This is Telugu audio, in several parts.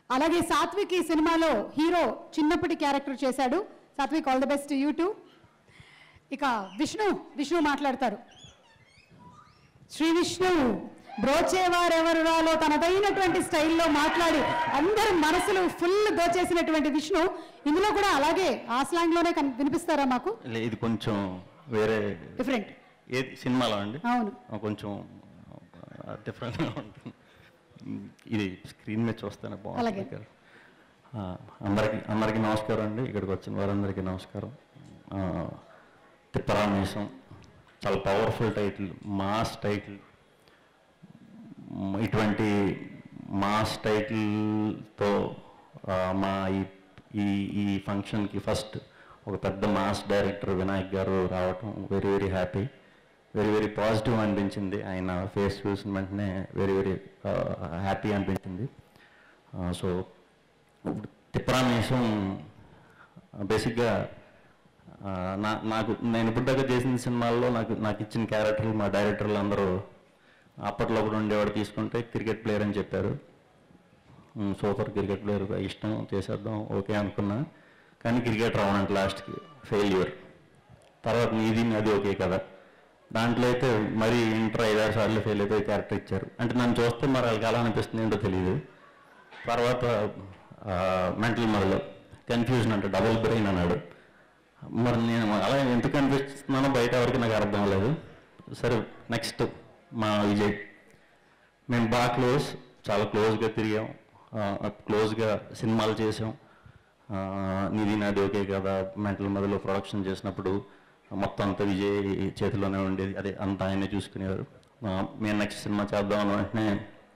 అలాగే సాత్విక్ ఈ సినిమాలో హీరో చిన్నప్పటి క్యారెక్టర్ చేశాడు. Satvik, all the best you too. ఇక విష్ణు మాట్లాడతారు. శ్రీ విష్ణు బ్రోచేవారెవరురాలో తనదైనటువంటి స్టైల్లో మాట్లాడి అందరి మనసులు ఫుల్ దోచేసినటువంటి విష్ణు ఇందులో కూడా అలాగే ఆ స్లాంగ్లోనే వినిపిస్తారా మాకు? ఇది కొంచెం వేరే డిఫరెంట్. ఏది సినిమాలో అండి? అవును, కొంచెం డిఫరెంట్గా ఉంటుంది. ఇది స్క్రీన్ మీద చూస్తేనే బాగుంటుంది. అందరికీ నమస్కారం అండి. ఇక్కడికి వచ్చిన వారందరికీ నమస్కారం. తిప్పరామేశం చాలా పవర్ఫుల్ టైటిల్, మాస్ టైటిల్. ఇటువంటి మాస్ టైటిల్తో మా ఈ ఫంక్షన్కి ఫస్ట్ ఒక పెద్ద మాస్ డైరెక్టర్ వినాయక్ గారు రావటం very very happy, very very positive అనిపించింది. ఆయన ఫేస్ చూసిన వెంటనే వెరీ వెరీ హ్యాపీ అనిపించింది. సో తిప్పరామేశం బేసిక్గా నేను ఇప్పుడు దాకా చేసిన సినిమాల్లో నాకు ఇచ్చిన క్యారెక్టర్లు మా డైరెక్టర్లు అందరూ అప్పట్లో కూడా ఉండేవాడు తీసుకుంటే క్రికెట్ ప్లేయర్ అని చెప్పారు. సూపర్ క్రికెట్ ప్లేయర్ ఇష్టం, చేసేద్దాం ఓకే అనుకున్నా. కానీ క్రికెట్ రావనంటే లాస్ట్కి ఫెయిల్యూర్. తర్వాత నీది అది ఓకే కదా, దాంట్లో అయితే మరీ ఇంటర్ 5-6 సార్లు ఫెయిల్ అయిపోయి క్యారెక్టర్ ఇచ్చారు. అంటే నన్ను చూస్తే మరి వాళ్ళకి ఎలా అనిపిస్తుంది ఏంటో తెలియదు. తర్వాత మెంటల్ మొదలు కన్ఫ్యూజన్ అంటే డబుల్ బ్రెయిన్ అన్నాడు. మరి నేను అలా ఎందుకు అనిపిస్తున్నానో బయట ఎవరికి నాకు అర్థం అవ్వలేదు. సరే నెక్స్ట్ మా విజయ్, మేము బాగా చాలా క్లోజ్గా తిరిగాం, క్లోజ్గా సినిమాలు చేసాం. నీది నాది ఓకే కదా మెంటల్ మొదలు ప్రొడక్షన్ చేసినప్పుడు మొత్తం అంతా విజయ్ చేతిలోనే ఉండేది, అదే అంతా ఆయనే చూసుకునేవారు. మేము నెక్స్ట్ సినిమా చేద్దాం వెంటనే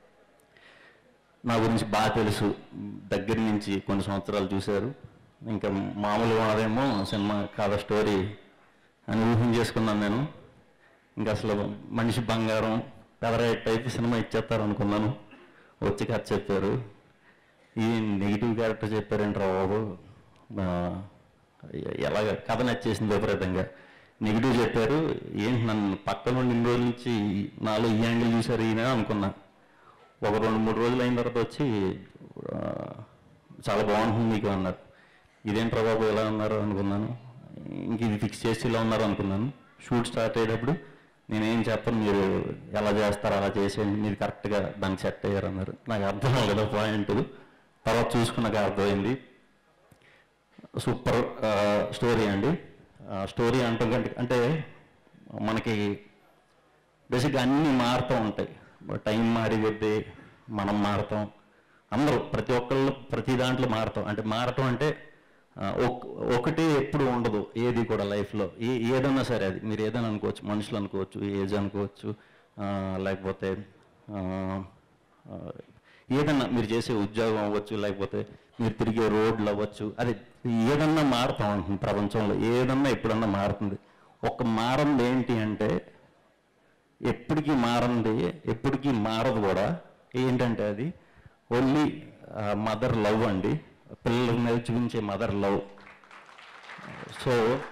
నా గురించి బాగా తెలుసు, దగ్గర నుంచి కొన్ని సంవత్సరాలు చూశారు. ఇంకా మామూలుగా ఉన్నదేమో సినిమా కాదా స్టోరీ అని ఊహించేసుకున్నాను నేను. ఇంకా అసలు మనిషి బంగారం పెదరాయి టైప్ సినిమా ఇచ్చేస్తారు అనుకున్నాను. వచ్చి కథ చెప్పారు, ఈ నెగిటివ్ క్యారెక్టర్ చెప్పారేంట్రా బాబు, ఎలాగ కథ నచ్చేసింది విపరీతంగా. నెగిటివ్ చెప్పారు, ఏంటి నన్ను పక్కన నుండి ఇన్ని రోజుల నుంచి నాలో ఈ యాంగిల్ చూశారు ఈయన అనుకున్నా. ఒక 2-3 రోజులు అయిన తర్వాత వచ్చి చాలా బాగుంటుంది మీకు అన్నారు. ఇదేంట్రా బాబు ఎలా ఉన్నారు అనుకున్నాను. ఇంక ఇది ఫిక్స్ చేసి ఇలా ఉన్నారు అనుకున్నాను. షూట్ స్టార్ట్ అయ్యేటప్పుడు నేనేం చెప్పను, మీరు ఎలా చేస్తారు అలా చేసేయండి, మీరు కరెక్ట్గా దానికి సెట్ అయ్యారు అన్నారు. నాకు అర్థం అవ్వలేదు పాయింట్. తర్వాత చూసుకున్నాక అర్థమైంది. సూపర్ స్టోరీ అండి. స్టోరీ అంటాం అంటే మనకి బేసిక్గా అన్నీ మారుతూ ఉంటాయి. టైం మారిపోద్ది, మనం మారుతాం, అందరూ ప్రతి ఒక్కళ్ళు ప్రతి దాంట్లో మారుతాం. అంటే మారటం అంటే ఒకటి ఎప్పుడు ఉండదు ఏది కూడా లైఫ్లో. ఏదన్నా సరే, అది మీరు ఏదైనా అనుకోవచ్చు, మనుషులు అనుకోవచ్చు, ఏజ్ అనుకోవచ్చు, లేకపోతే ఏదన్నా మీరు చేసే ఉద్యోగం అవ్వచ్చు, లేకపోతే మీరు తిరిగే రోడ్లు అవ్వచ్చు, అది ఏదన్నా మారుతాం ఉంటుంది ప్రపంచంలో. ఏదన్నా ఎప్పుడన్నా మారుతుంది. ఒక మారంది ఏంటి అంటే ఎప్పటికీ మారంది, ఎప్పటికీ మారదు కూడా. ఏంటంటే అది ఓన్లీ మదర్ లవ్ అండి, పిల్లల మీద చూపించే మదర్ లవ్. సో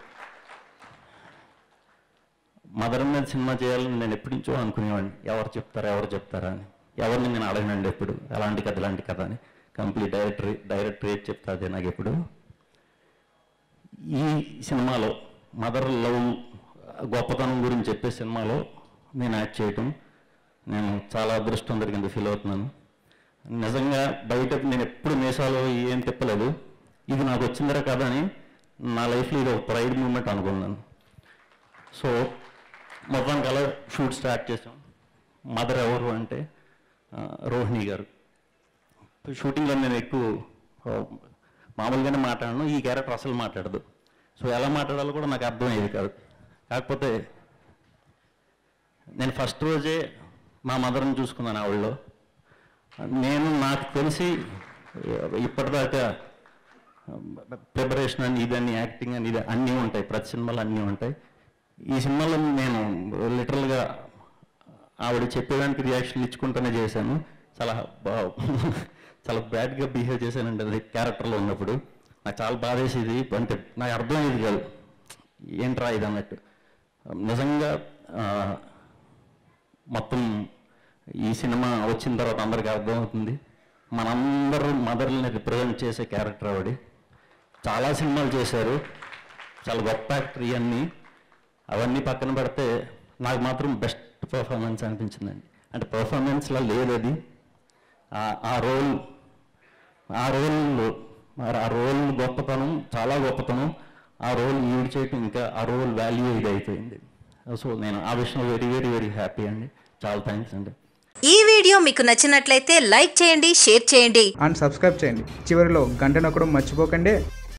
మదర్ మీద సినిమా చేయాలని నేను ఎప్పటి నుంచో అనుకునేవాడిని. ఎవరు చెప్తారా అని. ఎవరిని నేను అడగనండి ఎప్పుడు, అలాంటి కథ ఇలాంటి కథ అని. కంప్లీట్ డైరెక్టర్ ఏది చెప్తాదే నాకు ఎప్పుడు. ఈ సినిమాలో మదర్ లవ్ గొప్పతనం గురించి చెప్పే సినిమాలో నేను యాక్ట్ చేయటం నేను చాలా అదృష్టం జరిగింది ఫీల్ అవుతున్నాను. నిజంగా బయట నేను ఎప్పుడు మీసాలో ఏం తిప్పలేదు. ఇది నాకు వచ్చిందరా కదా అని నా లైఫ్లో ఇది ఒక ప్రైడ్ మూమెంట్ అనుకున్నాను. సో మొత్తానికి అలా షూట్ స్టార్ట్ చేసాం. మదర్ ఎవరు అంటే రోహిణి గారు. షూటింగ్లో నేను ఎక్కువ మామూలుగానే మాట్లాడను, ఈ క్యారెక్టర్ అసలు మాట్లాడదు. సో ఎలా మాట్లాడాలో కూడా నాకు అర్థమయ్యేది కాదు. కాకపోతే నేను ఫస్ట్ రోజే మా మదర్ని చూసుకున్నాను ఆవిడలో. నాకు తెలిసి ఇప్పటిదాకా ప్రిపరేషన్ అని ఇదని యాక్టింగ్ అని ఇది అన్నీ ఉంటాయి, ప్రతి సినిమాలో అన్నీ ఉంటాయి. ఈ సినిమాలో నేను లిటరల్గా ఆవిడ చెప్పేదానికి రియాక్షన్ ఇచ్చుకుంటూనే చేశాను. చాలా బ్యాడ్గా బిహేవ్ చేశానండి అది క్యారెక్టర్లో ఉన్నప్పుడు. నాకు చాలా బాధేసేది. అంటే నాకు అర్థమయ్యేది కాదు ఏంట్రా ఇది అన్నట్టు. నిజంగా మొత్తం ఈ సినిమా వచ్చిన తర్వాత అందరికీ అర్థమవుతుంది మనందరూ మదర్ని రిప్రజెంట్ చేసే క్యారెక్టర్ ఆవిడ. చాలా సినిమాలు చేశారు, చాలా గొప్ప యాక్టర్. ఇవన్నీ అవన్నీ పక్కన పెడితే నాకు మాత్రం బెస్ట్ పర్ఫార్మెన్స్ అనిపించిందండి. అంటే పర్ఫార్మెన్స్లో లేదు అది, ఆ రోల్ గొప్పతనం, చాలా గొప్పతనం. ఆ రోల్ ఈవిడ చేయటం ఇంకా ఆ రోల్ వాల్యూ ఇది అయిపోయింది. సో నేను ఆ విషయంలో వెరీ వెరీ వెరీ హ్యాపీ అండి. చాలా థ్యాంక్స్ అండి. ఈ వీడియో మీకు నచ్చినట్లయితే లైక్ చేయండి, షేర్ చేయండి అండ్ సబ్స్క్రైబ్ చేయండి. చివరిలో గంట నొక్కడం మర్చిపోకండి.